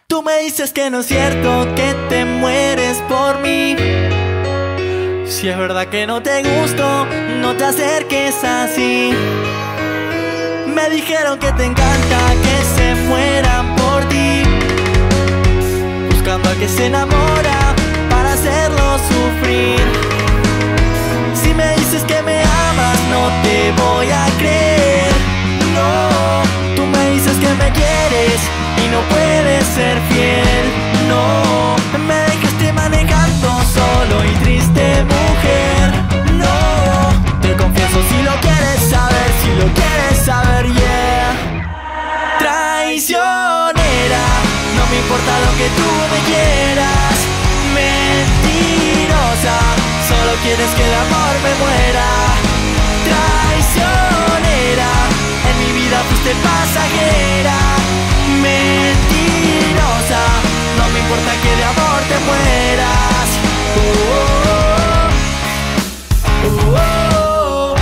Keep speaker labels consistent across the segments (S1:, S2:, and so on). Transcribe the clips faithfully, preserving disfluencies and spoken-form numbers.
S1: Tú me dices que no es cierto, que te mueres por mí. Si es verdad que no te gusto, no te acerques así. Me dijeron que te encanta que se mueran por ti, buscando al que se enamora para hacerlo sufrir. Si me dices que me amas, no te voy a creer. No, tú me dices que me quieres y no puedes ser fiel. No, me dejaste manejando solo y triste, mujer. No, te confieso si lo quieres saber, si lo quieres saber, yeah. Traicionera, no me importa lo que tú me quieras. Mentirosa, solo quieres que el amor me muera. Traicionera, en mi vida fuiste pasajera. Mentirosa, no me importa que de amor te mueras. Oh, oh, oh, oh.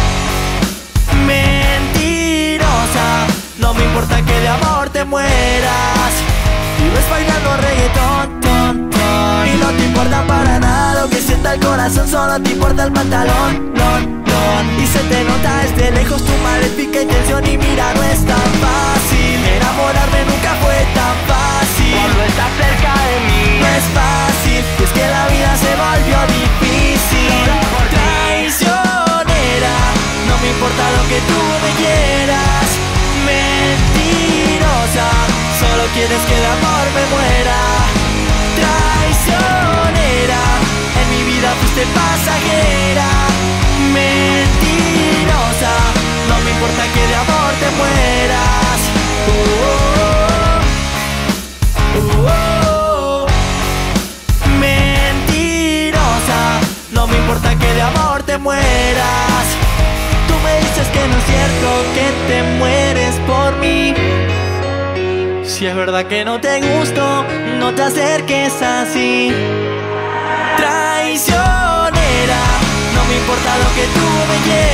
S1: Mentirosa, no me importa que de amor te mueras. Vives bailando reggaetón, ton, ton, y no te importa para nada lo que sienta el corazón, solo te importa el pantalón, non, non. Y se te nota desde lejos tu maléfica intención. Y mira, no es tan fácil, enamorarme nunca fue tan fácil. Cuando estás cerca de mí no es fácil, y es que la vida se volvió difícil. Traicionera, no me importa lo que tú me quieras. Mentirosa, solo quieres que de amor me muera. Traicionera, en mi vida fuiste pasajera. Mentirosa, no me importa que de amor te mueras. Oh, oh, oh, oh. Mentirosa, no me importa que de amor te mueras. Tú me dices que no es cierto, que te mueres por mí. Si es verdad que no te gusto, no te acerques así. Traicionera, no me importa lo que tú me quieras.